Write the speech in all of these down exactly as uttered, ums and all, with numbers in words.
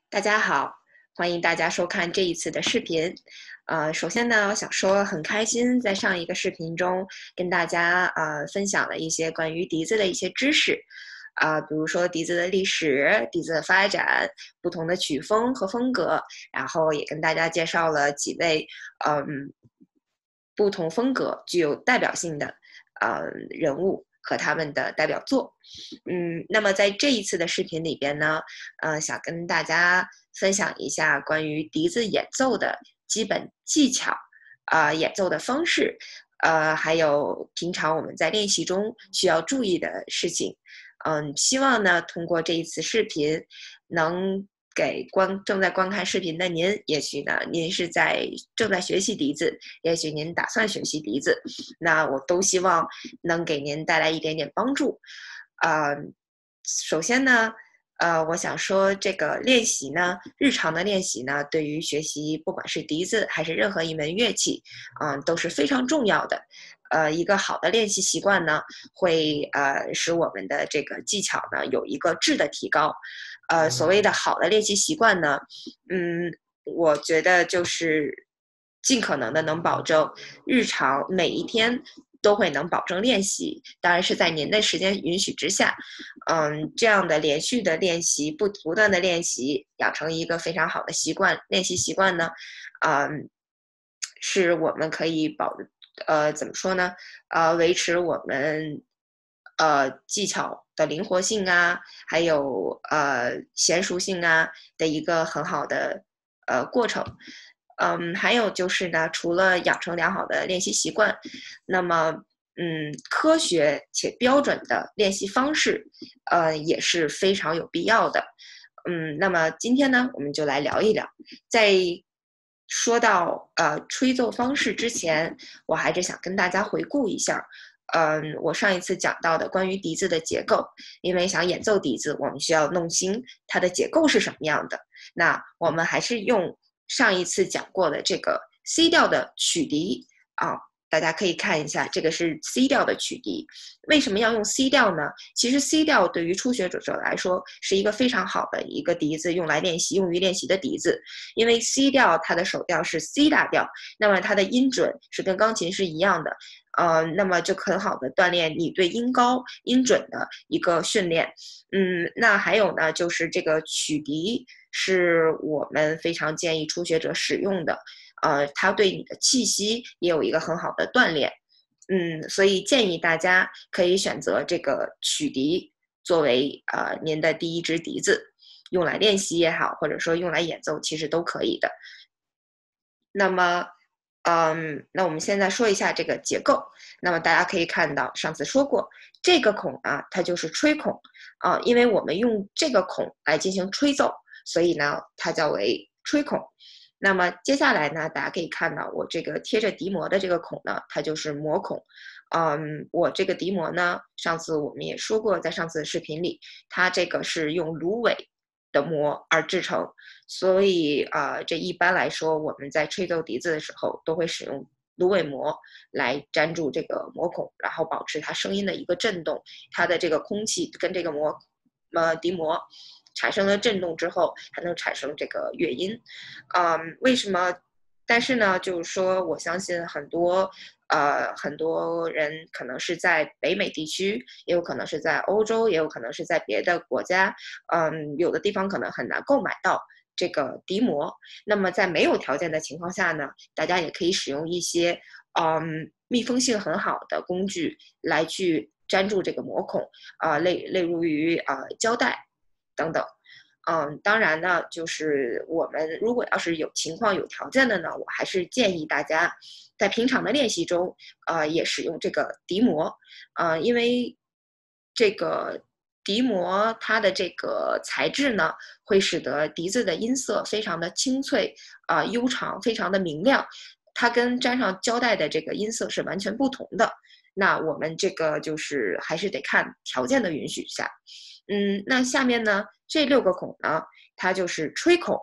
大家好，欢迎大家收看这一次的视频。呃，首先呢，我想说很开心，在上一个视频中跟大家呃分享了一些关于笛子的一些知识，啊、呃，比如说笛子的历史、笛子的发展、不同的曲风和风格，然后也跟大家介绍了几位嗯不同风格具有代表性的呃人物和他们的代表作。嗯，那么在这一次的视频里边呢，呃，想跟大家分享一下关于笛子演奏的基本技巧，啊、呃，演奏的方式，呃，还有平常我们在练习中需要注意的事情。嗯，希望呢，通过这一次视频，能给观正在观看视频的您，也许呢，您是在正在学习笛子，也许您打算学习笛子，那我都希望能给您带来一点点帮助。呃，首先呢，呃，我想说这个练习呢，日常的练习呢，对于学习不管是笛子还是任何一门乐器，嗯、呃，都是非常重要的。呃，一个好的练习习惯呢，会呃使我们的这个技巧呢有一个质的提高。呃，所谓的好的练习习惯呢，嗯，我觉得就是尽可能的能保证日常每一天都会能保证练习，当然是在您的时间允许之下。嗯，这样的连续的练习，不不断的练习，养成一个非常好的习惯，练习习惯呢，嗯，是我们可以保，呃，怎么说呢？呃，维持我们呃技巧的灵活性啊，还有呃娴熟性啊的一个很好的呃过程。嗯，还有就是呢，除了养成良好的练习习惯，那么嗯，科学且标准的练习方式，呃，也是非常有必要的。嗯，那么今天呢，我们就来聊一聊，在说到呃吹奏方式之前，我还是想跟大家回顾一下，嗯，我上一次讲到的关于笛子的结构，因为想演奏笛子，我们需要弄清它的结构是什么样的。那我们还是用上一次讲过的这个 C 调的曲笛啊，大家可以看一下，这个是 C 调的曲笛。为什么要用 C 调呢？其实 C 调对于初学者来说是一个非常好的一个笛子，用来练习、用于练习的笛子。因为 C 调它的首调是 C 大调，那么它的音准是跟钢琴是一样的。呃，那么就很好的锻炼你对音高、音准的一个训练。嗯，那还有呢，就是这个曲笛是我们非常建议初学者使用的，呃，它对你的气息也有一个很好的锻炼。嗯，所以建议大家可以选择这个曲笛作为呃您的第一支笛子，用来练习也好，或者说用来演奏，其实都可以的。那么，嗯，那我们现在说一下这个结构。那么大家可以看到，上次说过，这个孔啊，它就是吹孔啊，因为我们用这个孔来进行吹奏，所以呢，它叫为吹孔。那么接下来呢，大家可以看到我这个贴着笛膜的这个孔呢，它就是膜孔。嗯，我这个笛膜呢，上次我们也说过，在上次的视频里，它这个是用芦苇的膜而制成，所以啊、呃，这一般来说，我们在吹奏笛子的时候，都会使用芦苇膜来粘住这个膜孔，然后保持它声音的一个震动，它的这个空气跟这个膜，呃，笛膜产生了震动之后，才能产生这个乐音。嗯，为什么？但是呢，就是说，我相信很多呃很多人可能是在北美地区，也有可能是在欧洲，也有可能是在别的国家，嗯，有的地方可能很难购买到这个笛膜。那么在没有条件的情况下呢，大家也可以使用一些嗯密封性很好的工具来去粘住这个膜孔啊、呃，类类如于啊、呃、胶带等等。嗯，当然呢，就是我们如果要是有情况、有条件的呢，我还是建议大家在平常的练习中，呃，也使用这个笛膜，呃，因为这个笛膜它的这个材质呢，会使得笛子的音色非常的清脆啊、呃、悠长，非常的明亮，它跟粘上胶带的这个音色是完全不同的。那我们这个就是还是得看条件的允许下。嗯，那下面呢，这六个孔呢，它就是吹孔。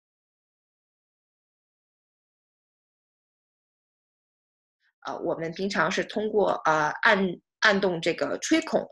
呃，我们平常是通过呃按按动这个吹孔，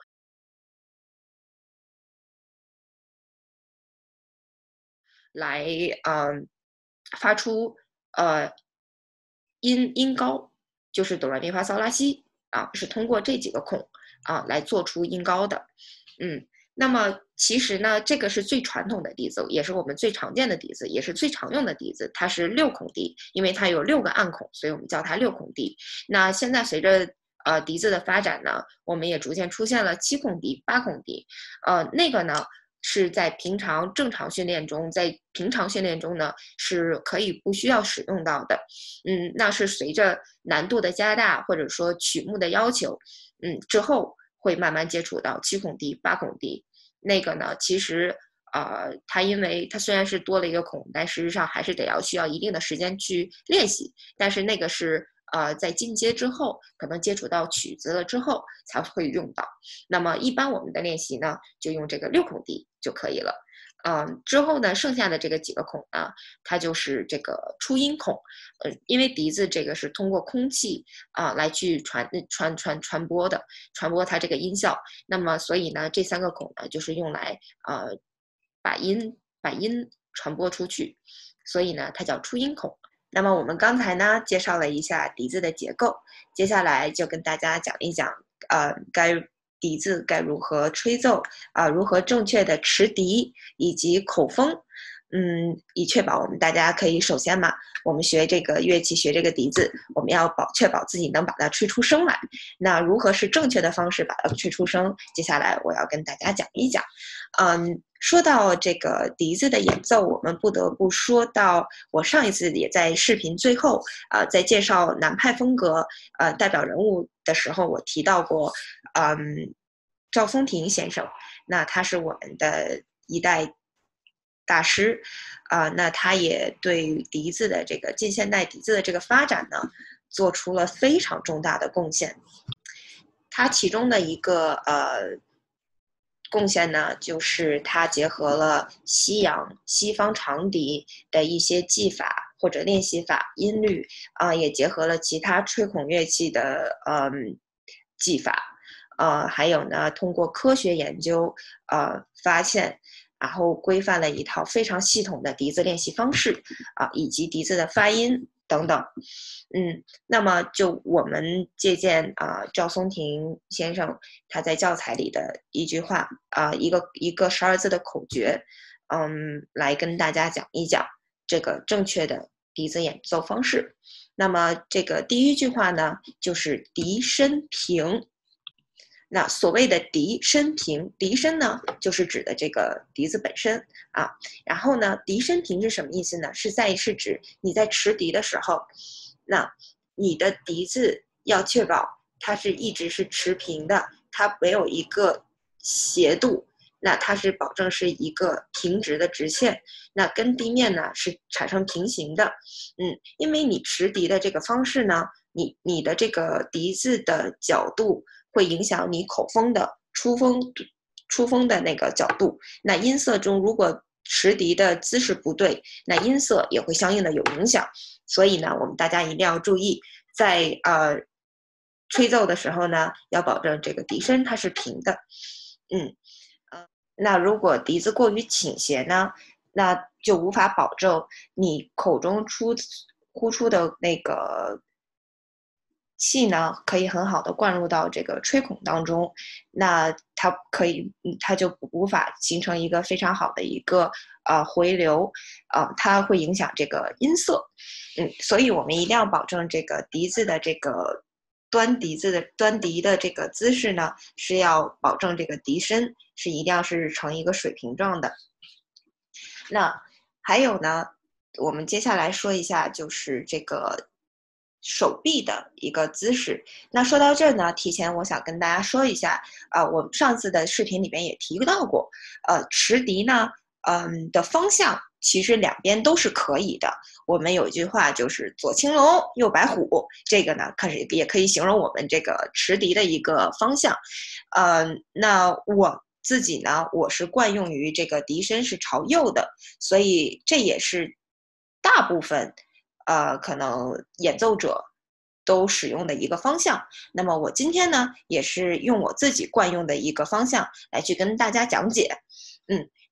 来呃发出呃音音高，就是哆来咪发嗦拉西啊，是通过这几个孔啊来做出音高的。嗯，那么其实呢，这个是最传统的笛子，也是我们最常见的笛子，也是最常用的笛子，它是六孔笛，因为它有六个按孔，所以我们叫它六孔笛。那现在随着呃笛子的发展呢，我们也逐渐出现了七孔笛、八孔笛，呃，那个呢。是在平常正常训练中，在平常训练中呢是可以不需要使用到的，嗯，那是随着难度的加大或者说曲目的要求，嗯，之后会慢慢接触到七孔笛、八孔笛，那个呢其实呃，它因为它虽然是多了一个孔，但事实上还是得要需要一定的时间去练习，但是那个是。呃，在进阶之后，可能接触到曲子了之后才会用到。那么一般我们的练习呢，就用这个六孔笛就可以了。嗯，之后呢，剩下的这个几个孔呢，它就是这个出音孔。呃，因为笛子这个是通过空气啊、呃、来去传传传传播的，传播它这个音效。那么所以呢，这三个孔呢，就是用来呃把音把音传播出去，所以呢，它叫出音孔。那么我们刚才呢介绍了一下笛子的结构，接下来就跟大家讲一讲，呃，该笛子该如何吹奏啊、呃，如何正确的持笛以及口风，嗯，以确保我们大家可以首先嘛，我们学这个乐器学这个笛子，我们要保确保自己能把它吹出声来。那如何是正确的方式把它吹出声？接下来我要跟大家讲一讲，嗯。说到这个笛子的演奏，我们不得不说到我上一次也在视频最后，呃，在介绍南派风格呃代表人物的时候，我提到过，嗯，赵松庭先生，那他是我们的一代大师，啊、呃，那他也对笛子的这个近现代笛子的这个发展呢，做出了非常重大的贡献。他其中的一个呃。贡献呢，就是它结合了西洋西方长笛的一些技法或者练习法、音律啊、呃，也结合了其他吹孔乐器的嗯技法，呃，还有呢，通过科学研究呃发现，然后规范了一套非常系统的笛子练习方式啊、呃，以及笛子的发音等等。嗯，那么就我们借鉴啊、呃，赵松庭先生他在教材里的一句话啊、呃，一个一个十二字的口诀，嗯，来跟大家讲一讲这个正确的笛子演奏方式。那么这个第一句话呢，就是笛身平。那所谓的笛身平，笛身呢，就是指的这个笛子本身啊。然后呢，笛身平是什么意思呢？是在是指你在持笛的时候，那你的笛子要确保它是一直是持平的，它没有一个斜度，那它是保证是一个平直的直线，那跟地面呢是产生平行的。嗯，因为你持笛的这个方式呢，你你的这个笛子的角度会影响你口风的出风出风的那个角度。那音色中如果持笛的姿势不对，那音色也会相应的有影响。所以呢，我们大家一定要注意，在呃吹奏的时候呢，要保证这个笛身它是平的。嗯，呃，那如果笛子过于倾斜呢，那就无法保证你口中出呼出的那个气呢，可以很好的灌入到这个吹孔当中，那它可以，它就无法形成一个非常好的一个呃回流，呃，它会影响这个音色，嗯，所以我们一定要保证这个笛子的这个端笛子的端笛的这个姿势呢，是要保证这个笛身是一定要是呈一个水平状的。那还有呢，我们接下来说一下就是这个手臂的一个姿势。那说到这儿呢，提前我想跟大家说一下，呃，我们上次的视频里面也提到过，呃，持笛呢，嗯的方向其实两边都是可以的。我们有一句话就是左青龙，右白虎，这个呢，可是也可以形容我们这个持笛的一个方向。呃，那我自己呢，我是惯用于这个笛身是朝右的，所以这也是大部分呃可能演奏者都使用的一个方向。那么我今天呢，也是用我自己惯用的一个方向来去跟大家讲解。嗯，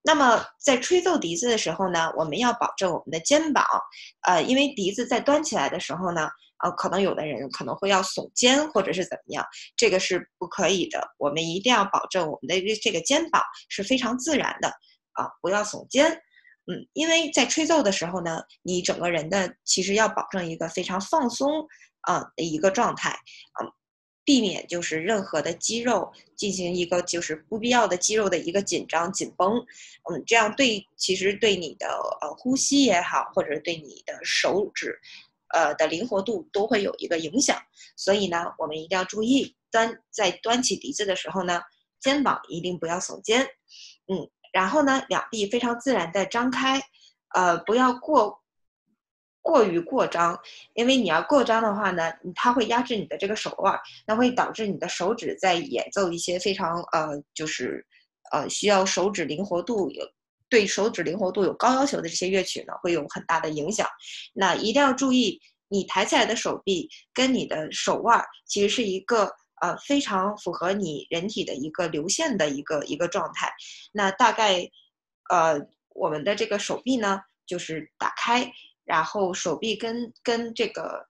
那么在吹奏笛子的时候呢，我们要保证我们的肩膀，呃，因为笛子在端起来的时候呢，呃，可能有的人可能会要耸肩或者是怎么样，这个是不可以的。我们一定要保证我们的这个肩膀是非常自然的，啊，不要耸肩。嗯，因为在吹奏的时候呢，你整个人的其实要保证一个非常放松啊、呃、的一个状态，嗯、呃，避免就是任何的肌肉进行一个就是不必要的肌肉的一个紧张紧绷，嗯，这样对其实对你的呃呼吸也好，或者对你的手指呃的灵活度都会有一个影响。所以呢，我们一定要注意端在端起笛子的时候呢，肩膀一定不要耸肩，嗯。然后呢，两臂非常自然的张开，呃，不要过过于过张，因为你要过张的话呢，它会压制你的这个手腕，那会导致你的手指在演奏一些非常呃，就是呃需要手指灵活度有对手指灵活度有高要求的这些乐曲呢，会有很大的影响。那一定要注意，你抬起来的手臂跟你的手腕其实是一个呃非常符合你人体的一个流线的一个一个状态。那大概，呃，我们的这个手臂呢，就是打开，然后手臂跟跟这个，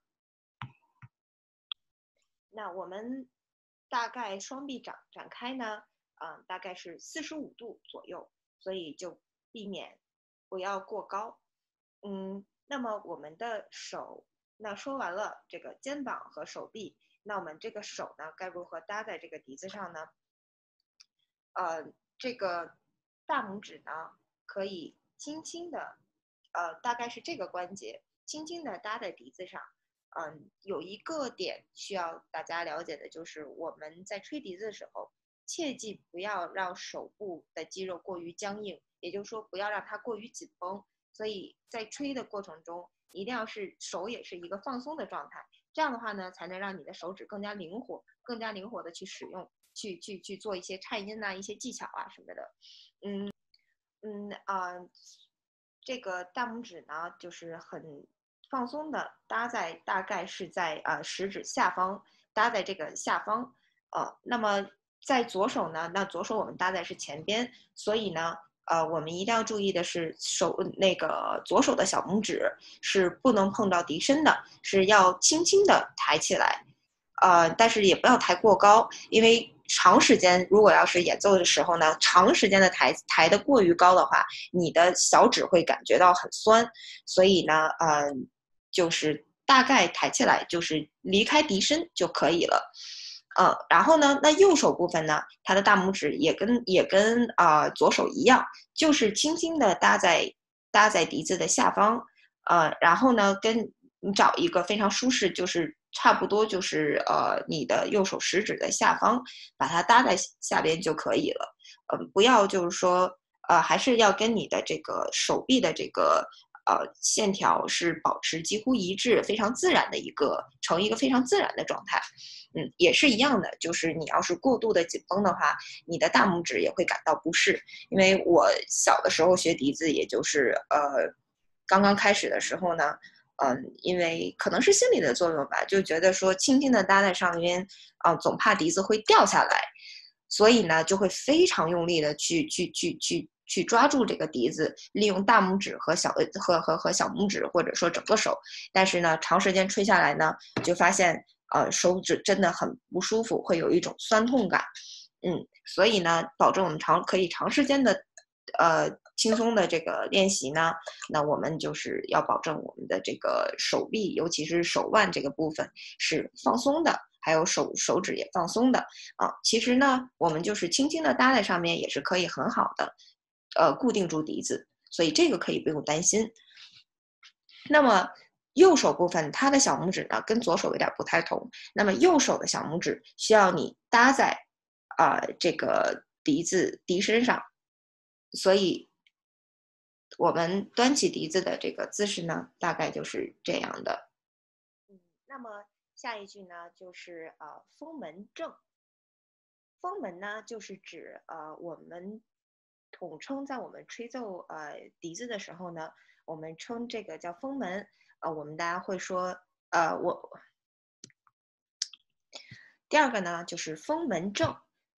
那我们大概双臂展展开呢，嗯、大概是四十五度左右，所以就避免不要过高。嗯，那么我们的手，那说完了这个肩膀和手臂，那我们这个手呢，该如何搭在这个笛子上呢？呃，这个大拇指呢，可以轻轻的，呃，大概是这个关节，轻轻的搭在笛子上。嗯，有一个点需要大家了解的就是，我们在吹笛子的时候，切记不要让手部的肌肉过于僵硬，也就是说，不要让它过于紧绷。所以在吹的过程中，一定要是手也是一个放松的状态。这样的话呢，才能让你的手指更加灵活，更加灵活的去使用。去去去做一些颤音呐、一些技巧啊什么的。嗯嗯啊、呃这个大拇指呢，就是很放松的搭在大概是在呃食指下方，搭在这个下方。呃，那么在左手呢，那左手我们搭在是前边，所以呢，呃，我们一定要注意的是手那个左手的小拇指是不能碰到笛身的，是要轻轻的抬起来。呃，但是也不要抬过高，因为长时间如果要是演奏的时候呢，长时间的抬抬得过于高的话，你的小指会感觉到很酸，所以呢，呃，就是大概抬起来，就是离开笛身就可以了。呃，然后呢，那右手部分呢，它的大拇指也跟也跟啊、呃、左手一样，就是轻轻的搭在搭在笛子的下方，呃，然后呢，跟你找一个非常舒适，就是差不多就是呃你的右手食指的下方，把它搭在下边就可以了。嗯、呃，不要就是说呃还是要跟你的这个手臂的这个呃线条是保持几乎一致，非常自然的一个成一个非常自然的状态。嗯，也是一样的，就是你要是过度的紧绷的话，你的大拇指也会感到不适。因为我小的时候学笛子，也就是呃刚刚开始的时候呢，嗯，因为可能是心理的作用吧，就觉得说轻轻的搭在上面，啊、总怕笛子会掉下来，所以呢，就会非常用力的去去去去去抓住这个笛子，利用大拇指和小和和和小拇指，或者说整个手。但是呢，长时间吹下来呢，就发现呃手指真的很不舒服，会有一种酸痛感。嗯，所以呢，保证我们长可以长时间的，呃，轻松的这个练习呢，那我们就是要保证我们的这个手臂，尤其是手腕这个部分是放松的，还有手手指也放松的啊。其实呢，我们就是轻轻的搭在上面，也是可以很好的，呃，固定住笛子，所以这个可以不用担心。那么右手部分，它的小拇指呢跟左手有点不太同。那么右手的小拇指需要你搭在啊、呃、这个笛子笛身上，所以我们端起笛子的这个姿势呢，大概就是这样的。嗯，那么下一句呢，就是呃封门正。封门呢，就是指呃我们统称在我们吹奏呃笛子的时候呢，我们称这个叫封门。呃，我们大家会说呃我第二个呢就是封门正，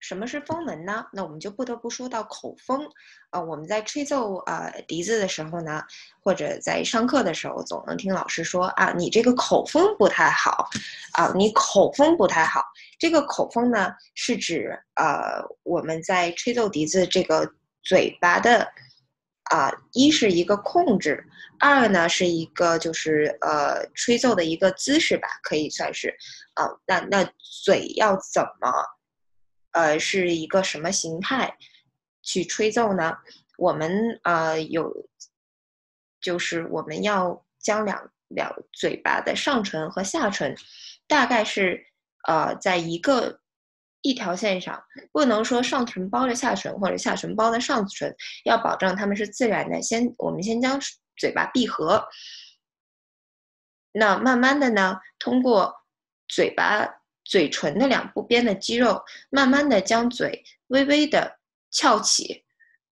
什么是风门呢？那我们就不得不说到口风。呃，我们在吹奏呃笛子的时候呢，或者在上课的时候，总能听老师说啊，你这个口风不太好，啊，你口风不太好。这个口风呢，是指呃我们在吹奏笛子这个嘴巴的啊、一是一个控制，二呢是一个就是呃吹奏的一个姿势吧，可以算是啊、那那嘴要怎么呃是一个什么形态去吹奏呢？我们呃有就是我们要将两两嘴巴的上唇和下唇大概是呃在一个一条线上，不能说上唇包着下唇或者下唇包着上唇，要保证它们是自然的。先我们先将嘴巴闭合，那慢慢的呢，通过嘴巴嘴唇的两部边的肌肉，慢慢的将嘴微微的翘起，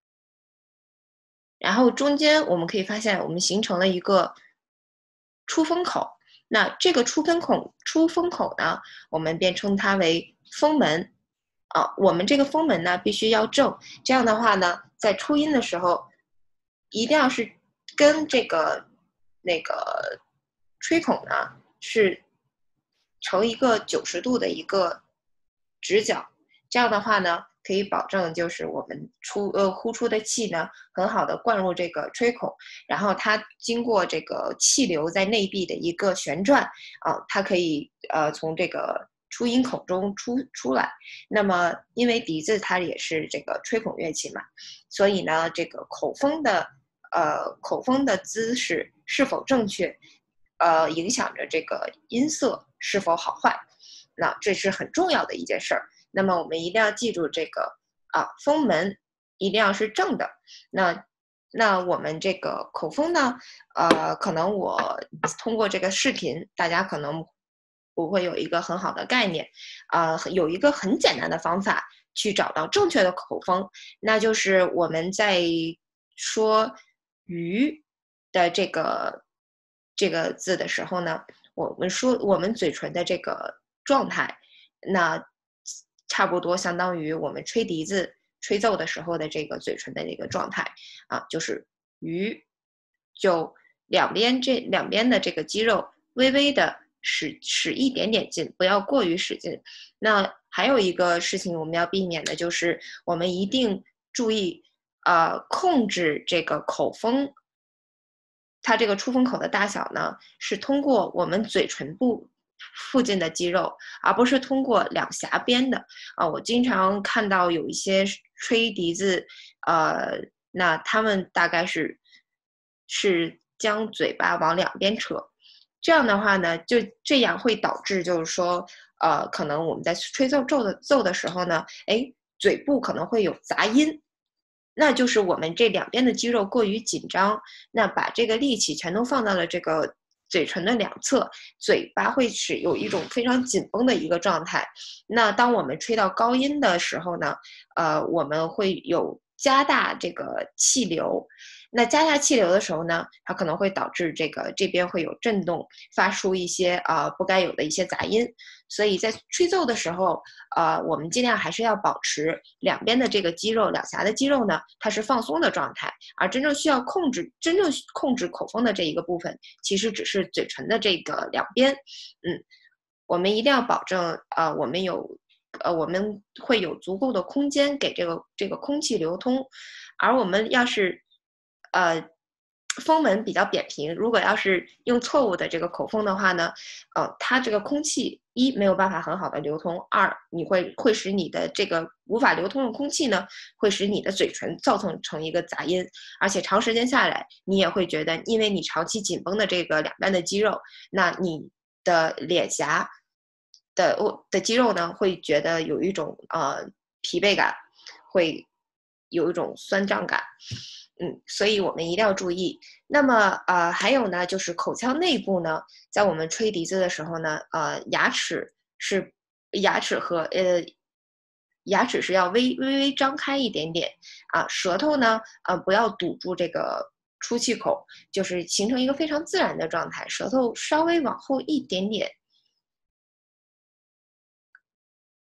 然后中间我们可以发现，我们形成了一个出风口。那这个出风口，出风口呢，我们便称它为风门。啊，我们这个风门呢，必须要正。这样的话呢，在出音的时候，一定要是跟这个那个吹孔呢是成一个九十度的一个直角。这样的话呢，可以保证就是我们出呃呼出的气呢，很好的灌入这个吹孔，然后它经过这个气流在内壁的一个旋转啊，它可以呃从这个出音孔中出出来。那么因为笛子它也是这个吹孔乐器嘛，所以呢，这个口风的呃口风的姿势是否正确，呃影响着这个音色是否好坏。那这是很重要的一件事儿。那么我们一定要记住这个啊，风门一定要是正的。那那我们这个口风呢，呃，可能我通过这个视频，大家可能不会有一个很好的概念。呃，有一个很简单的方法去找到正确的口风，那就是我们在说鱼的这个这个字的时候呢，我们说我们嘴唇的这个状态，那差不多相当于我们吹笛子吹奏的时候的这个嘴唇的这个状态啊，就是鱼，就两边这两边的这个肌肉微微的使使一点点劲，不要过于使劲。那还有一个事情我们要避免的就是，我们一定注意呃控制这个口风。它这个出风口的大小呢，是通过我们嘴唇部附近的肌肉，而不是通过两颊边的。啊，我经常看到有一些吹笛子，呃，那他们大概是是将嘴巴往两边扯，这样的话呢，就这样会导致就是说，呃，可能我们在吹奏奏的奏的时候呢，哎，嘴部可能会有杂音。那就是我们这两边的肌肉过于紧张，那把这个力气全都放到了这个嘴唇的两侧，嘴巴会是有一种非常紧绷的一个状态。那当我们吹到高音的时候呢，呃，我们会有加大这个气流。那加大气流的时候呢，它可能会导致这个这边会有震动，发出一些呃不该有的一些杂音。所以在吹奏的时候，呃，我们尽量还是要保持两边的这个肌肉，两颊的肌肉呢，它是放松的状态，而真正需要控制、真正控制口风的这一个部分，其实只是嘴唇的这个两边。嗯，我们一定要保证，呃，我们有，呃，我们会有足够的空间给这个这个空气流通，而我们要是，呃。风门比较扁平，如果要是用错误的这个口风的话呢，呃，它这个空气一没有办法很好的流通，二你会会使你的这个无法流通的空气呢，会使你的嘴唇造成成一个杂音，而且长时间下来，你也会觉得，因为你长期紧绷的这个两边的肌肉，那你的脸颊的的肌肉呢，会觉得有一种呃疲惫感，会有一种酸胀感。嗯，所以我们一定要注意。那么，呃，还有呢，就是口腔内部呢，在我们吹笛子的时候呢，呃，牙齿是牙齿和呃牙齿是要微微微张开一点点啊，舌头呢，呃，不要堵住这个出气口，就是形成一个非常自然的状态，舌头稍微往后一点点。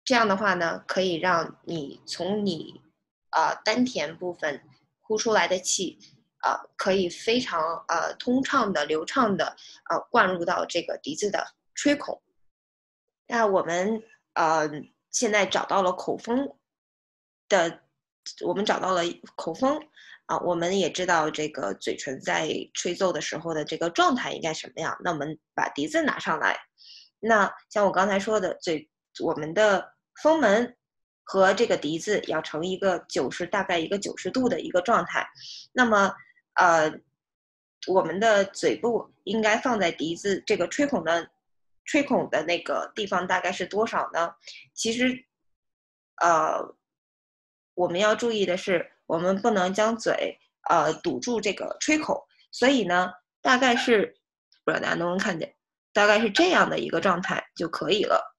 这样的话呢，可以让你从你呃丹田部分呼出来的气，呃，可以非常呃通畅的、流畅的呃灌入到这个笛子的吹孔。那我们呃现在找到了口风的，我们找到了口风啊，我们也知道这个嘴唇在吹奏的时候的这个状态应该什么样。那我们把笛子拿上来，那像我刚才说的，嘴我们的风门和这个笛子要成一个九十大概一个九十度的一个状态。那么呃，我们的嘴部应该放在笛子这个吹孔的吹孔的那个地方大概是多少呢？其实，呃，我们要注意的是，我们不能将嘴呃堵住这个吹口，所以呢，大概是不知道大家能不能看见，大概是这样的一个状态就可以了。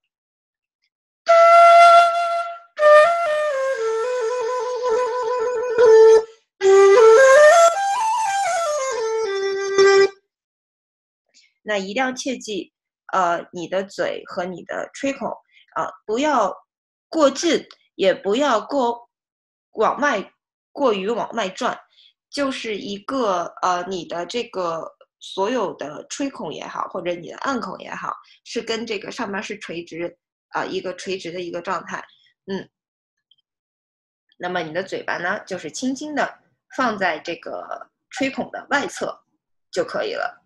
那一定要切记，呃，你的嘴和你的吹孔啊、呃，不要过近，也不要过往外过于往外转，就是一个呃，你的这个所有的吹孔也好，或者你的按孔也好，是跟这个上面是垂直啊、呃，一个垂直的一个状态，嗯，那么你的嘴巴呢，就是轻轻的放在这个吹孔的外侧就可以了。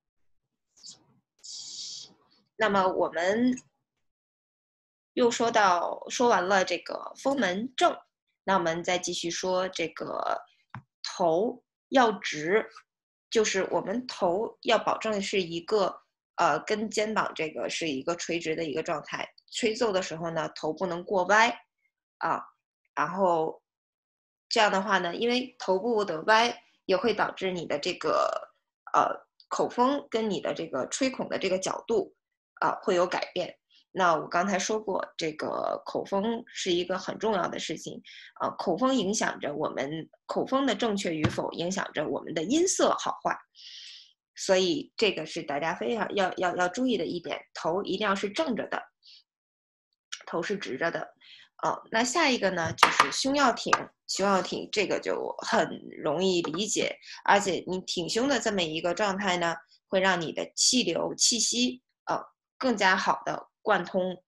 那么我们又说到说完了这个风门正，那我们再继续说这个头要直，就是我们头要保证是一个呃跟肩膀这个是一个垂直的一个状态。吹奏的时候呢，头不能过歪啊，然后这样的话呢，因为头部的歪也会导致你的这个呃口风跟你的这个吹孔的这个角度啊、呃、会有改变。那我刚才说过，这个口风是一个很重要的事情，呃，口风影响着我们口风的正确与否，影响着我们的音色好坏，所以这个是大家非常要要要注意的一点，头一定要是正着的，头是直着的。哦，那下一个呢，就是胸要挺，胸要挺，这个就很容易理解，而且你挺胸的这么一个状态呢，会让你的气流、气息，呃，更加好的贯通。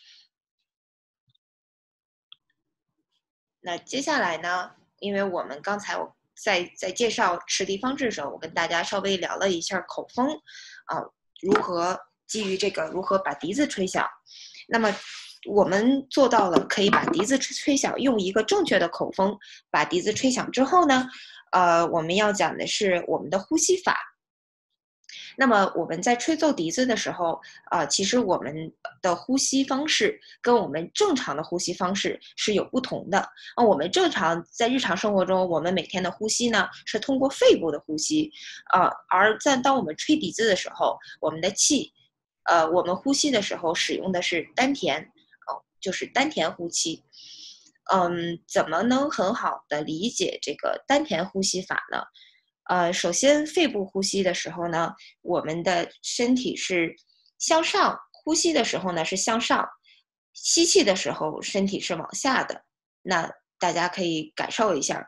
那接下来呢，因为我们刚才我在在介绍持笛方式的时候，我跟大家稍微聊了一下口风，啊、呃，如何基于这个如何把笛子吹响，那么我们做到了可以把笛子吹吹响，用一个正确的口风把笛子吹响之后呢，呃，我们要讲的是我们的呼吸法。那么我们在吹奏笛子的时候，呃，其实我们的呼吸方式跟我们正常的呼吸方式是有不同的。啊，我们正常在日常生活中，我们每天的呼吸呢是通过肺部的呼吸，呃，而在当我们吹笛子的时候，我们的气，呃，我们呼吸的时候使用的是丹田，哦，就是丹田呼气。嗯，怎么能很好的理解这个丹田呼吸法呢？呃，首先肺部呼吸的时候呢，我们的身体是向上，呼吸的时候呢是向上，吸气的时候身体是往下的。那大家可以感受一下。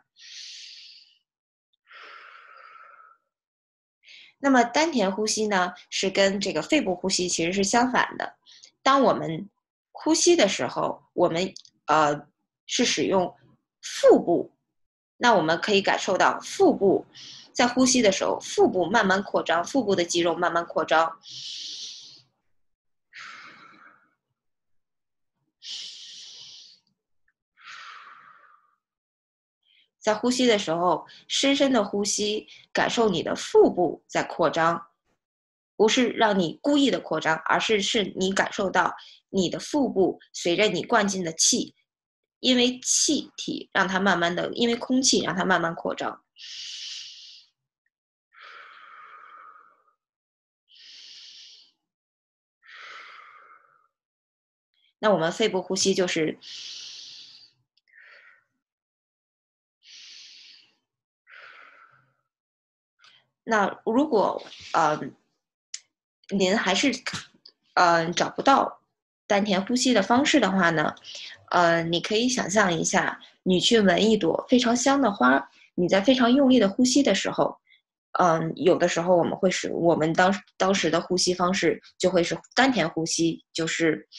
那么丹田呼吸呢，是跟这个肺部呼吸其实是相反的。当我们呼吸的时候，我们呃是使用腹部，那我们可以感受到腹部在呼吸的时候，腹部慢慢扩张，腹部的肌肉慢慢扩张。在呼吸的时候，深深的呼吸，感受你的腹部在扩张，不是让你故意的扩张，而是是你感受到你的腹部随着你灌进的气，因为气体让它慢慢的，因为空气让它慢慢扩张。那我们肺部呼吸就是。那如果呃您还是呃找不到丹田呼吸的方式的话呢，呃，你可以想象一下，你去闻一朵非常香的花，你在非常用力的呼吸的时候，嗯，有的时候我们会使我们当当时的呼吸方式就会是丹田呼吸，就是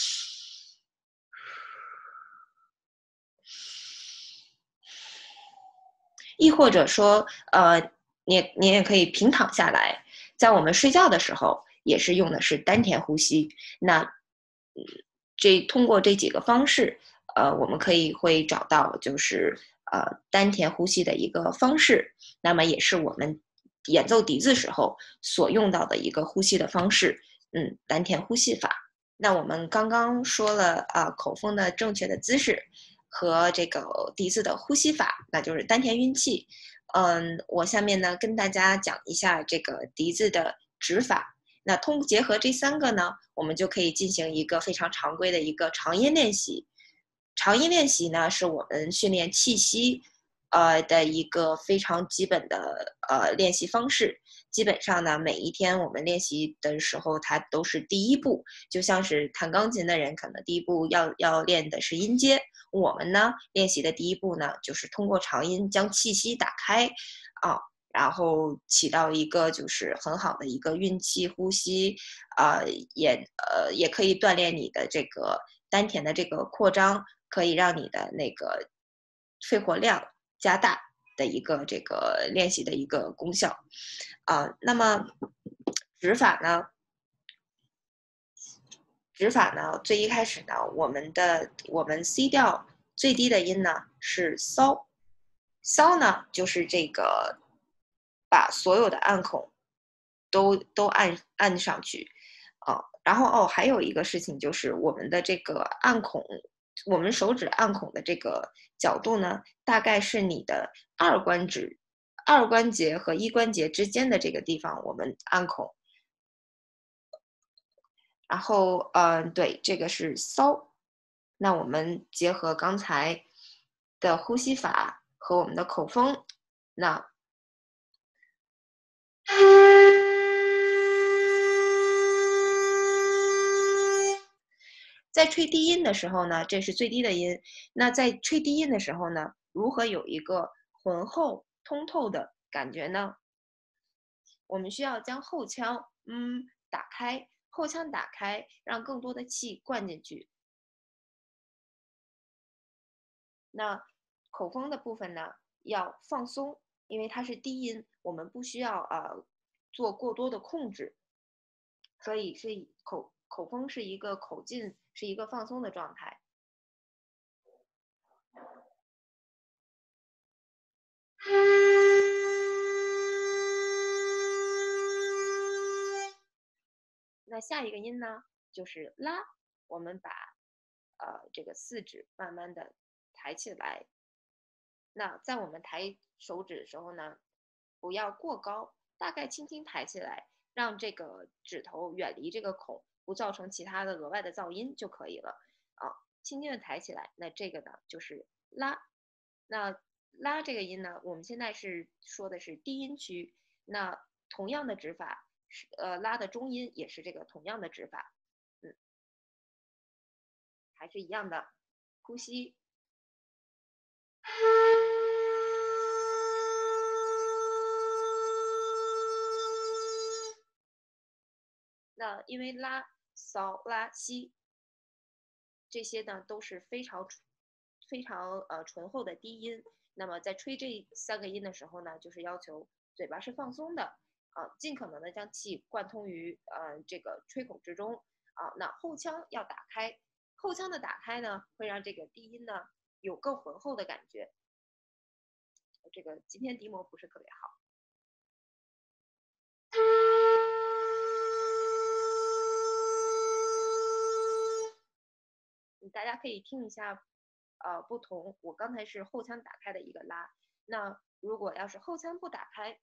亦或者说，呃，你你也可以平躺下来，在我们睡觉的时候，也是用的是丹田呼吸。那，嗯，这通过这几个方式，呃，我们可以会找到就是呃丹田呼吸的一个方式，那么也是我们演奏笛子时候所用到的一个呼吸的方式，嗯，丹田呼吸法。那我们刚刚说了啊、呃，口风的正确的姿势和这个笛子的呼吸法，那就是丹田运气。嗯，我下面呢跟大家讲一下这个笛子的指法。那通结合这三个呢，我们就可以进行一个非常常规的一个长音练习。长音练习呢，是我们训练气息，呃的一个非常基本的呃练习方式。基本上呢，每一天我们练习的时候，它都是第一步，就像是弹钢琴的人，可能第一步要要练的是音阶。我们呢，练习的第一步呢，就是通过长音将气息打开，啊，然后起到一个就是很好的一个运气呼吸，啊、呃，也呃也可以锻炼你的这个丹田的这个扩张，可以让你的那个肺活量加大的一个这个练习的一个功效。啊、呃，那么指法呢？指法呢，最一开始呢，我们的我们 C 调最低的音呢是骚，骚呢就是这个把所有的按孔都都按按上去，啊、呃，然后哦还有一个事情就是我们的这个按孔，我们手指按孔的这个角度呢，大概是你的二关指、二关节和一关节之间的这个地方，我们按孔。然后，嗯，对，这个是骚。那我们结合刚才的呼吸法和我们的口风，那在吹低音的时候呢，这是最低的音。那在吹低音的时候呢，如何有一个浑厚通透的感觉呢？我们需要将后腔嗯打开，后腔打开，让更多的气灌进去。那口风的部分呢，要放松，因为它是低音，我们不需要呃做过多的控制，所以是口口风是一个口进，是一个放松的状态。那下一个音呢，就是拉，我们把呃这个四指慢慢的抬起来。那在我们抬手指的时候呢，不要过高，大概轻轻抬起来，让这个指头远离这个孔，不造成其他的额外的噪音就可以了啊。轻轻的抬起来，那这个呢就是拉。那拉这个音呢，我们现在是说的是低音区，那同样的指法是呃拉的中音也是这个同样的指法，嗯，还是一样的，呼吸。那因为拉、骚、拉、西这些呢都是非常非常呃醇厚的低音。那么在吹这三个音的时候呢，就是要求嘴巴是放松的啊、呃，尽可能的将气贯通于呃这个吹口之中啊、呃。那后腔要打开，后腔的打开呢，会让这个低音呢有更浑厚的感觉。这个今天笛膜不是特别好。大家可以听一下，呃，不同。我刚才是后腔打开的一个拉，那如果要是后腔不打开，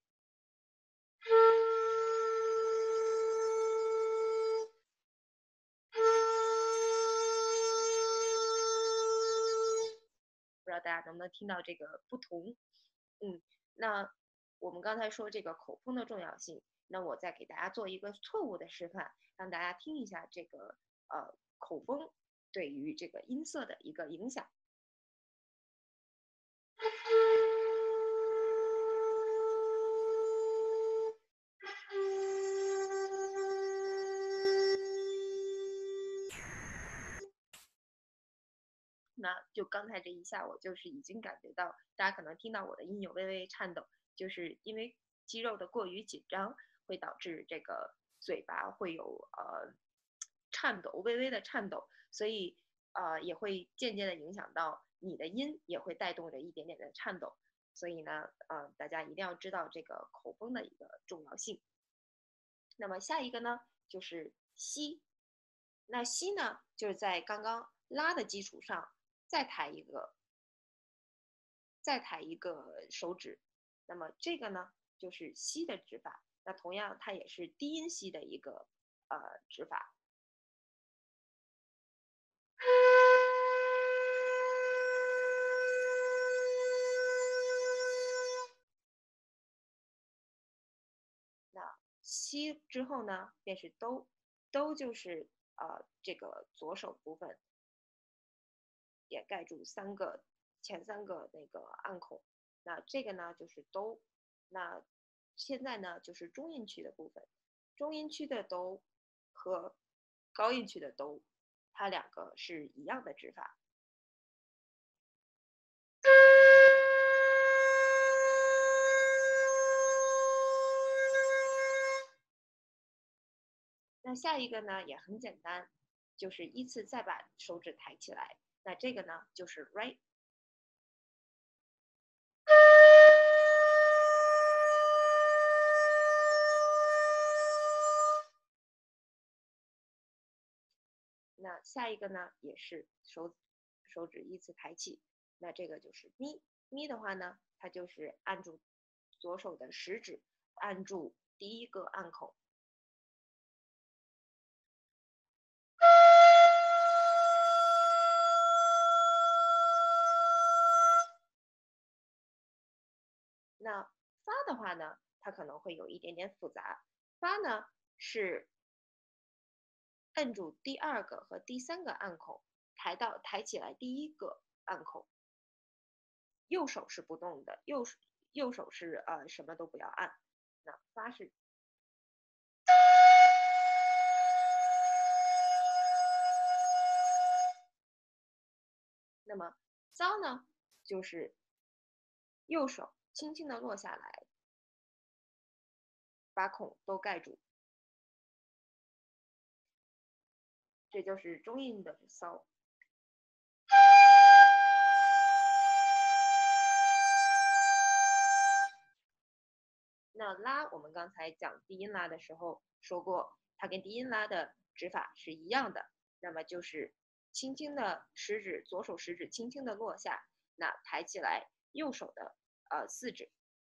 不知道大家能不能听到这个不同？嗯，那我们刚才说这个口风的重要性，那我再给大家做一个错误的示范，让大家听一下这个呃口风对于这个音色的一个影响。那就刚才这一下，我就是已经感觉到，大家可能听到我的音有微微颤抖，就是因为肌肉的过于紧张，会导致这个嘴巴会有呃颤抖，微微的颤抖，所以呃也会渐渐的影响到你的音，也会带动着一点点的颤抖。所以呢，呃，大家一定要知道这个口风的一个重要性。那么下一个呢，就是吸。那吸呢，就是在刚刚拉的基础上再抬一个，再抬一个手指。那么这个呢，就是吸的指法。那同样，它也是低音吸的一个呃指法。那吸之后呢，便是哆，哆就是呃这个左手部分也盖住三个前三个那个按孔。那这个呢就是哆。那现在呢就是中音区的部分，中音区的哆和高音区的哆，它两个是一样的指法。那下一个呢也很简单，就是依次再把手指抬起来。那这个呢就是 right。那下一个呢也是手手指依次抬起，那这个就是咪。咪的话呢，它就是按住左手的食指，按住第一个按孔。那发的话呢，它可能会有一点点复杂。发呢是按住第二个和第三个按孔，抬到抬起来第一个按孔。右手是不动的，右右手是呃什么都不要按。那发是。那么糟呢，就是右手轻轻的落下来，把孔都盖住，这就是中音的骚。那拉，我们刚才讲低音拉的时候说过，它跟低音拉的指法是一样的。那么就是轻轻的食指，左手食指轻轻的落下，那抬起来右手的呃四指。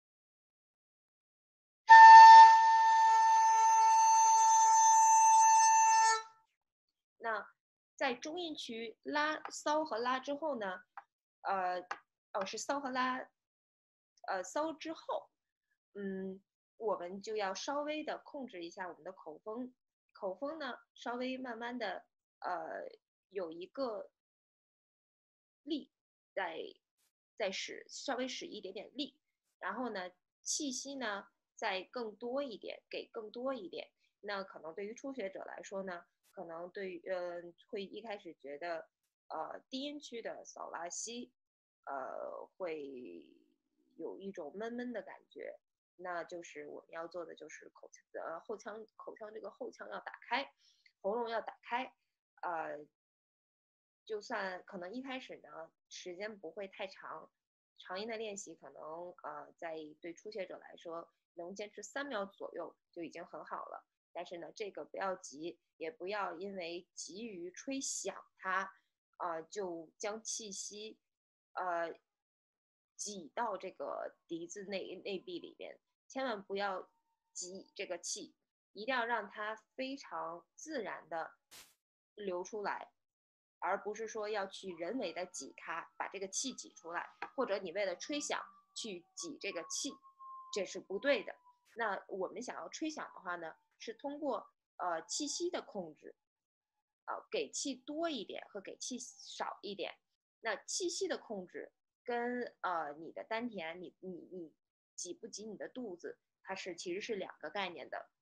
那在中音区拉骚和拉之后呢，呃，哦是骚和拉，呃骚之后，嗯，我们就要稍微的控制一下我们的口风。口风呢，稍微慢慢的呃有一个力在在使，稍微使一点点力，然后呢气息呢再更多一点，给更多一点。那可能对于初学者来说呢，可能对于呃会一开始觉得呃低音区的扫拉西呃会有一种闷闷的感觉。那就是我们要做的就是口腔呃后腔口腔这个后腔要打开，喉咙要打开。呃就算可能一开始呢时间不会太长，长音的练习可能呃在对初学者来说能坚持三秒左右就已经很好了。但是呢这个不要急，也不要因为急于吹响它啊、呃、就将气息呃挤到这个笛子内内壁里面，千万不要挤这个气，一定要让它非常自然的流出来，而不是说要去人为的挤它，把这个气挤出来，或者你为了吹响去挤这个气，这是不对的。那我们想要吹响的话呢，是通过呃气息的控制， 呃给气多一点和给气少一点。那气息的控制跟呃你的丹田，你你你挤不挤你的肚子，它是其实是两个概念的。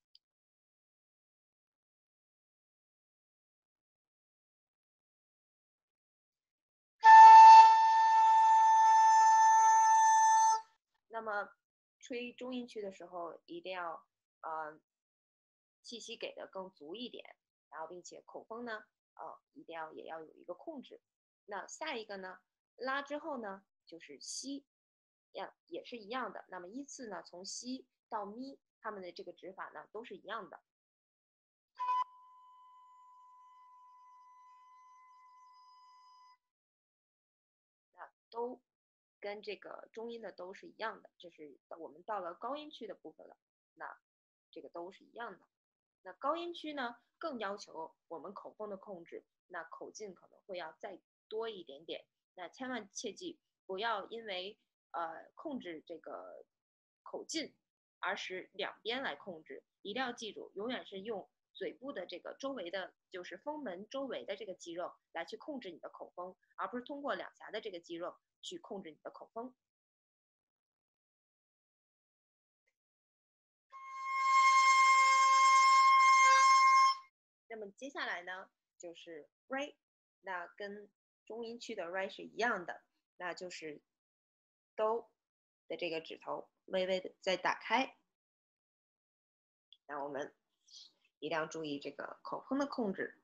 那么吹中音区的时候，一定要呃气息给的更足一点，然后并且口风呢，呃一定要也要有一个控制。那下一个呢，拉之后呢就是吸，呀也是一样的。那么依次呢，从吸到咪，它们的这个指法呢都是一样的。那都跟这个中音的都是一样的，这是我们到了高音区的部分了。那这个都是一样的。那高音区呢，更要求我们口风的控制，那口径可能会要再多一点点。那千万切记，不要因为呃控制这个口径，而使两边来控制。一定要记住，永远是用嘴部的这个周围的，就是风门周围的这个肌肉来去控制你的口风，而不是通过两颊的这个肌肉去控制你的口风。那么接下来呢，就是 re， 那跟中音区的 re 是一样的，那就是都的这个指头微微的再打开。那我们一定要注意这个口风的控制。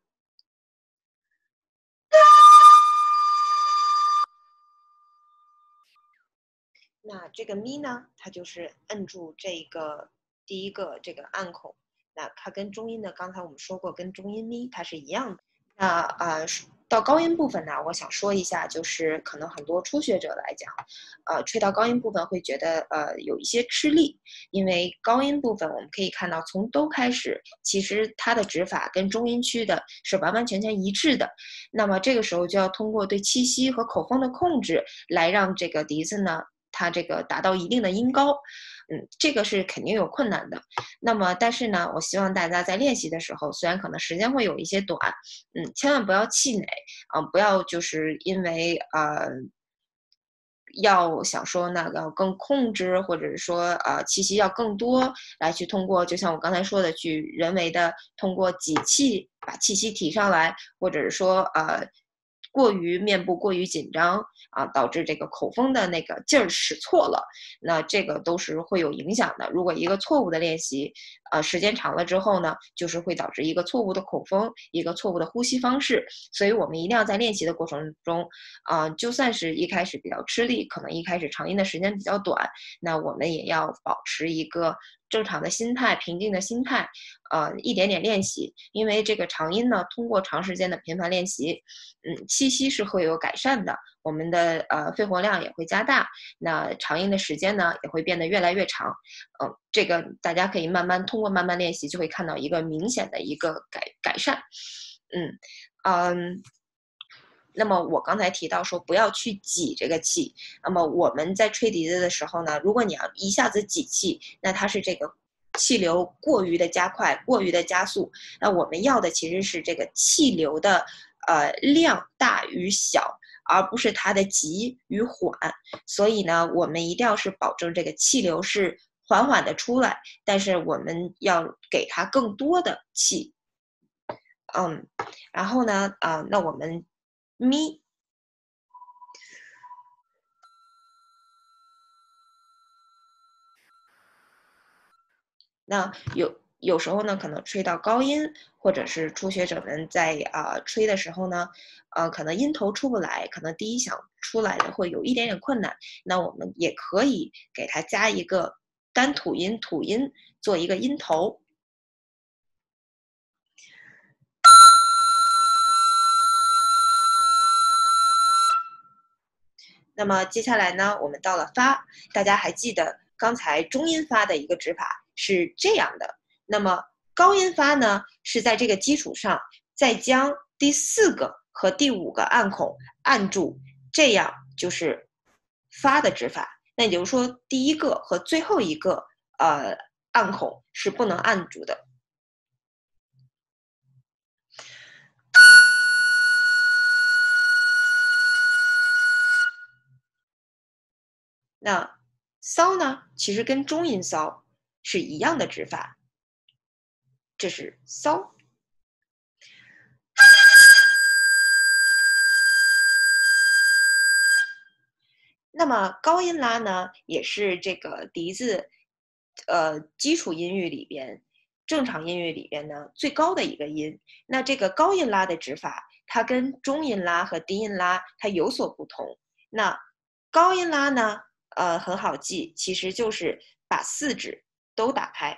那这个咪呢，它就是摁住这个第一个这个按孔，那它跟中音的刚才我们说过，跟中音咪它是一样的。那呃，到高音部分呢，我想说一下，就是可能很多初学者来讲，呃，吹到高音部分会觉得呃有一些吃力，因为高音部分我们可以看到从哆开始，其实它的指法跟中音区的是完完全全一致的。那么这个时候就要通过对气息和口风的控制，来让这个笛子呢，它这个达到一定的音高。嗯，这个是肯定有困难的。那么，但是呢，我希望大家在练习的时候，虽然可能时间会有一些短，嗯，千万不要气馁啊、呃，不要就是因为呃。要想说那个更控制，或者是说呃气息要更多，来去通过，就像我刚才说的，去人为的通过挤气把气息提上来，或者是说呃过于面部过于紧张啊，导致这个口风的那个劲儿使错了，那这个都是会有影响的。如果一个错误的练习，呃时间长了之后呢，就是会导致一个错误的口风，一个错误的呼吸方式。所以我们一定要在练习的过程中，啊、呃，就算是一开始比较吃力，可能一开始长音的时间比较短，那我们也要保持一个正常的心态、平静的心态，呃，一点点练习。因为这个长音呢，通过长时间的频繁练习，嗯，气息是会有改善的，我们的呃肺活量也会加大，那长音的时间呢也会变得越来越长。嗯，这个大家可以慢慢通过慢慢练习，就会看到一个明显的一个改改善。嗯嗯。那么我刚才提到说不要去挤这个气，那么我们在吹笛子的时候呢，如果你要一下子挤气，那它是这个气流过于的加快，过于的加速。那我们要的其实是这个气流的呃量大与小，而不是它的急与缓。所以呢，我们一定要是保证这个气流是缓缓的出来，但是我们要给它更多的气。嗯，然后呢，啊、呃，那我们咪，那有有时候呢，可能吹到高音，或者是初学者们在啊、呃、吹的时候呢，呃，可能音头出不来，可能第一响出来的会有一点点困难。那我们也可以给它加一个单吐音，吐音做一个音头。那么接下来呢，我们到了发，大家还记得刚才中音发的一个指法是这样的。那么高音发呢，是在这个基础上再将第四个和第五个按孔按住，这样就是发的指法。那也就是说，第一个和最后一个呃按孔是不能按住的。 那骚呢，其实跟中音骚是一样的指法，这是骚。那么高音拉呢，也是这个笛子，呃，基础音域里边，正常音域里边呢最高的一个音。那这个高音拉的指法，它跟中音拉和低音拉它有所不同。那高音拉呢，呃，很好记，其实就是把四指都打开。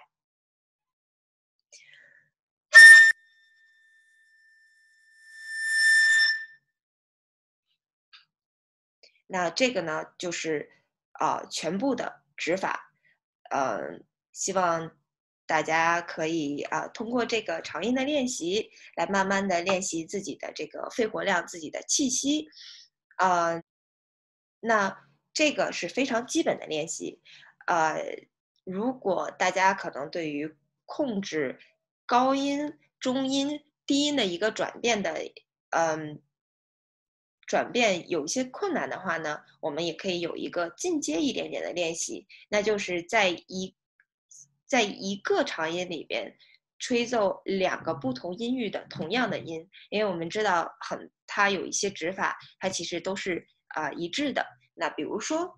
那这个呢，就是呃全部的指法，呃，希望大家可以啊、呃、通过这个长音的练习，来慢慢的练习自己的这个肺活量、自己的气息，呃，那这个是非常基本的练习，呃，如果大家可能对于控制高音、中音、低音的一个转变的，嗯、转变有一些困难的话呢，我们也可以有一个进阶一点点的练习，那就是在一在一个长音里边吹奏两个不同音域的同样的音，因为我们知道很它有一些指法，它其实都是啊、呃一致的。那比如说，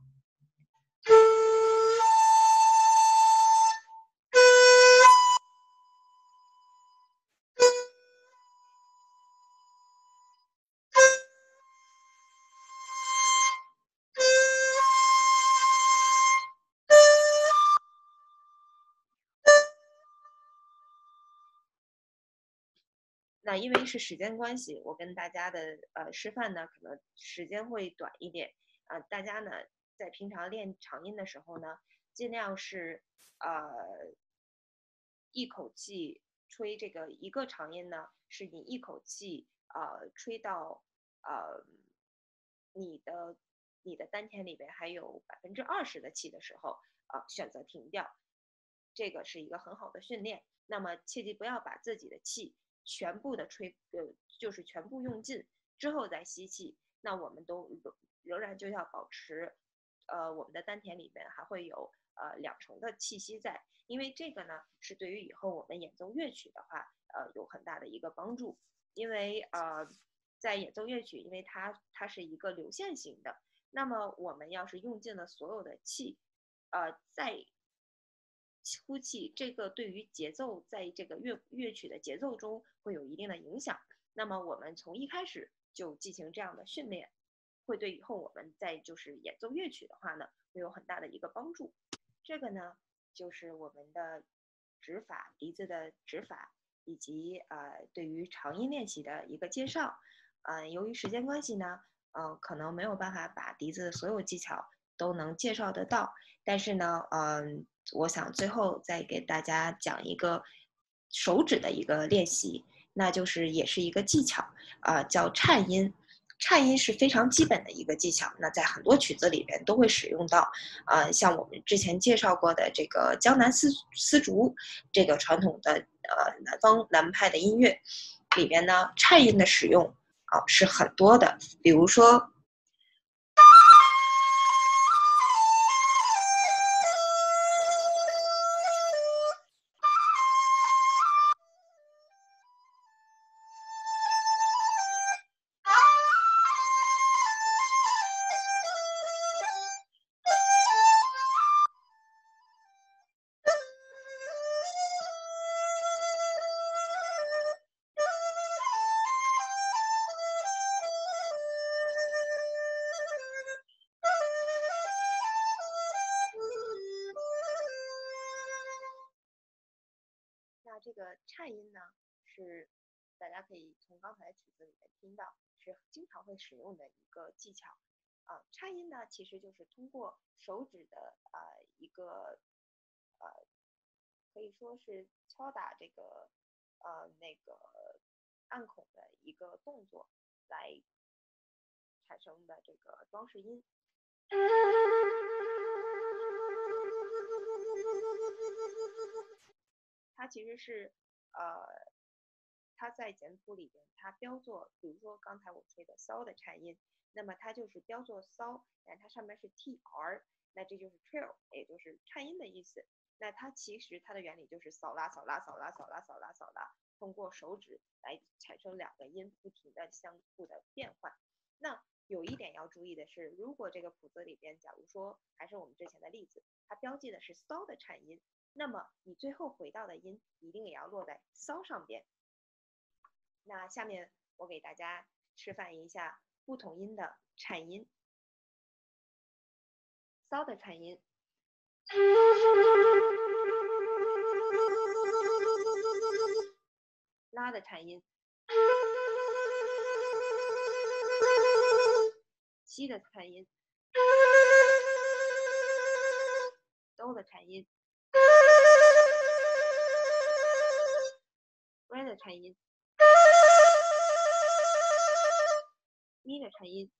那因为是时间关系，我跟大家的呃示范呢，可能时间会短一点啊、呃大家呢在平常练长音的时候呢，尽量是呃一口气吹这个一个长音呢，是你一口气呃吹到呃你的你的丹田里边还有百分之二十的气的时候，啊、选择停掉，这个是一个很好的训练。那么切记不要把自己的气全部的吹，呃，就是全部用尽之后再吸气。那我们都仍然就要保持，呃，我们的丹田里面还会有呃两成的气息在，因为这个呢是对于以后我们演奏乐曲的话，呃，有很大的一个帮助。因为呃，在演奏乐曲，因为它它是一个流线型的，那么我们要是用尽了所有的气，呃，在呼气，这个对于节奏在这个乐乐曲的节奏中会有一定的影响。那么我们从一开始就进行这样的训练，会对以后我们在就是演奏乐曲的话呢，会有很大的一个帮助。这个呢，就是我们的指法，笛子的指法，以及呃对于长音练习的一个介绍。呃，由于时间关系呢，呃，可能没有办法把笛子的所有技巧都能介绍得到，但是呢，嗯、我想最后再给大家讲一个手指的一个练习，那就是也是一个技巧，啊、呃，叫颤音。颤音是非常基本的一个技巧，那在很多曲子里边都会使用到。呃，像我们之前介绍过的这个江南丝丝竹，这个传统的呃南方南派的音乐里边呢，颤音的使用啊、呃、是很多的，比如说。那这个颤音呢，是大家可以从刚才的曲子里面听到，是经常会使用的一个技巧。啊、呃，颤音呢，其实就是通过手指的呃一个呃，可以说是敲打这个呃那个按孔的一个动作来产生的这个装饰音。它其实是呃，它在简谱里边它标作，比如说刚才我吹的骚的颤音，那么它就是标作骚，但它上面是 T R， 那这就是 trill， 也就是颤音的意思。那它其实它的原理就是扫拉扫拉扫拉扫拉扫拉扫拉，通过手指来产生两个音不停的相互的变换。那有一点要注意的是，如果这个谱子里边，假如说还是我们之前的例子，它标记的是骚的颤音，那么你最后回到的音一定也要落在骚上边。那下面我给大家示范一下不同音的颤音。骚的颤音，拉的颤音，西的颤音，哆的颤音，瑞的颤音，咪的颤音，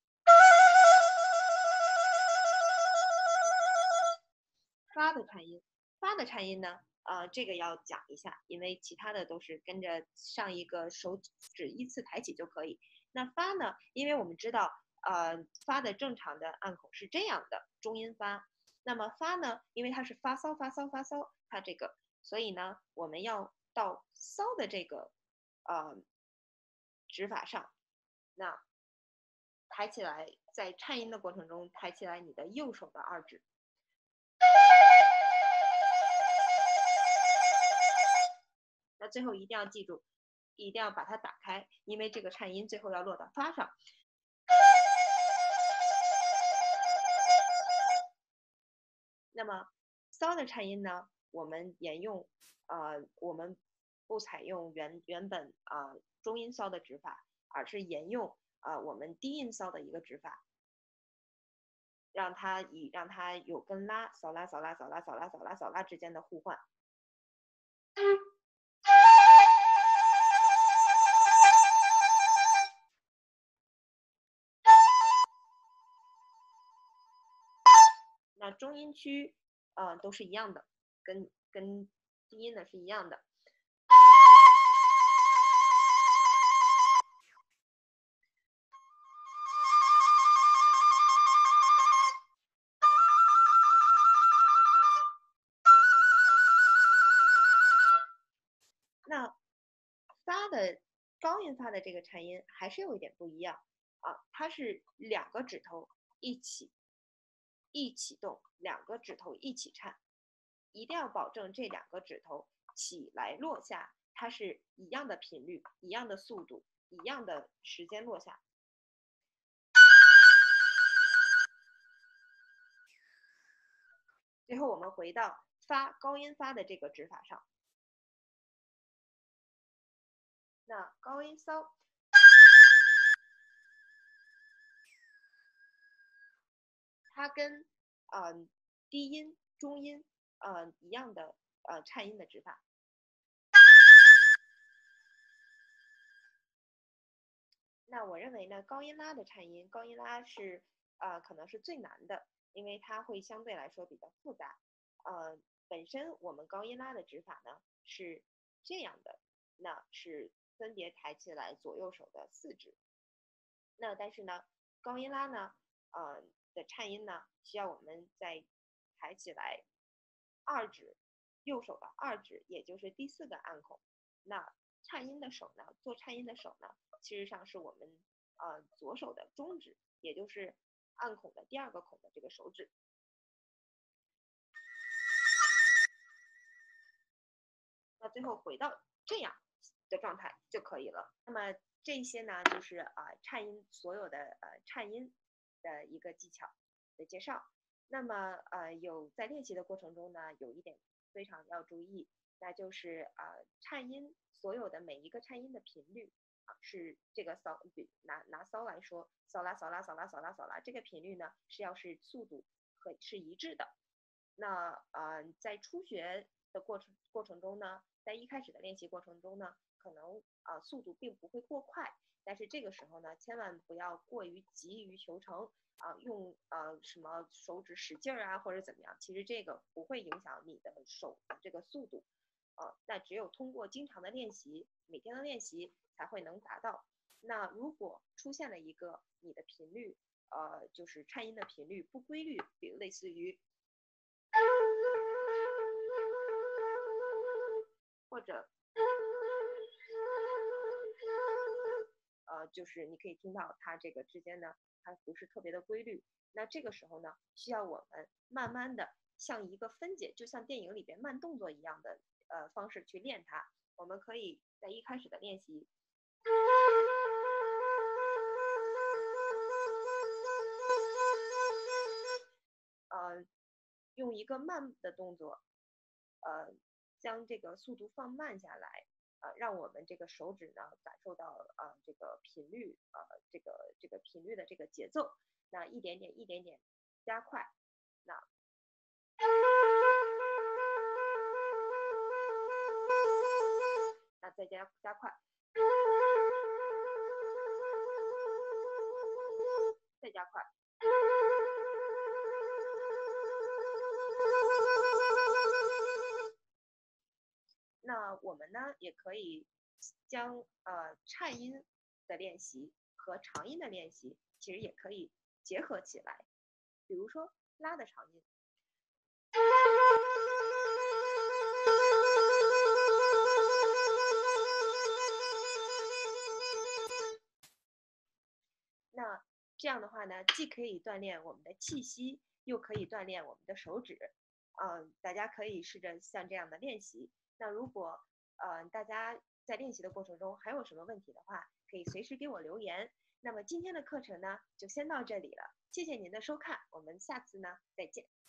发的颤音。发的颤音呢，呃，这个要讲一下，因为其他的都是跟着上一个手指依次抬起就可以。那发呢，因为我们知道，呃，发的正常的按孔是这样的，中音发。那么发呢，因为它是发骚发骚发骚，它这个，所以呢，我们要到骚的这个呃指法上，那抬起来，在颤音的过程中抬起来你的右手的二指。那最后一定要记住，一定要把它打开，因为这个颤音最后要落到发上。那么骚的颤音呢，我们沿用呃，我们不采用原原本啊、呃、中音骚的指法，而是沿用啊、呃、我们低音骚的一个指法，让它以让它有跟拉扫拉扫拉扫拉扫拉扫拉扫拉之间的互换。那中音区呃都是一样的，跟跟低音的是一样的。那发的高音发的这个颤音还是有一点不一样啊，它是两个指头一起一起动，两个指头一起颤，一定要保证这两个指头起来落下，它是一样的频率、一样的速度、一样的时间落下。最后我们回到发高音发的这个指法上，那高音骚，它跟呃低音、中音呃一样的呃颤音的指法。那我认为呢，高音拉的颤音，高音拉是呃可能是最难的，因为它会相对来说比较复杂。呃，本身我们高音拉的指法呢是这样的，那是分别抬起来左右手的四指。那但是呢，高音拉呢，呃的颤音呢，需要我们再抬起来二指，右手的二指，也就是第四个按孔。那颤音的手呢，做颤音的手呢，其实上是我们呃左手的中指，也就是按孔的第二个孔的这个手指。那最后回到这样的状态就可以了。那么这些呢，就是啊、呃、颤音所有的呃颤音的一个技巧的介绍。那么呃有在练习的过程中呢，有一点非常要注意，那就是啊、呃、颤音所有的每一个颤音的频率啊是这个骚，拿拿骚来说，骚拉骚拉骚拉骚拉骚拉，这个频率呢是要是速度和是一致的。那呃在初学的过程过程中呢，在一开始的练习过程中呢，可能啊、呃、速度并不会过快，但是这个时候呢，千万不要过于急于求成啊、呃，用呃什么手指使劲啊或者怎么样，其实这个不会影响你的手的这个速度，呃，那只有通过经常的练习，每天的练习才会能达到。那如果出现了一个你的频率呃就是颤音的频率不规律，比如类似于，或者呃就是你可以听到它这个之间呢，它不是特别的规律。那这个时候呢，需要我们慢慢的像一个分解，就像电影里边慢动作一样的呃方式去练它。我们可以在一开始的练习，呃，用一个慢的动作，呃，将这个速度放慢下来，呃，让我们这个手指呢感受到呃这个频率，呃这个这个频率的这个节奏，那一点点一点点加快，那那再加加快，再加快。那我们呢，也可以将呃颤音的练习和长音的练习，其实也可以结合起来。比如说拉的长音，那这样的话呢，既可以锻炼我们的气息，又可以锻炼我们的手指。嗯、呃，大家可以试着像这样的练习。那如果呃大家在练习的过程中还有什么问题的话，可以随时给我留言。那么今天的课程呢，就先到这里了，谢谢您的收看，我们下次呢再见。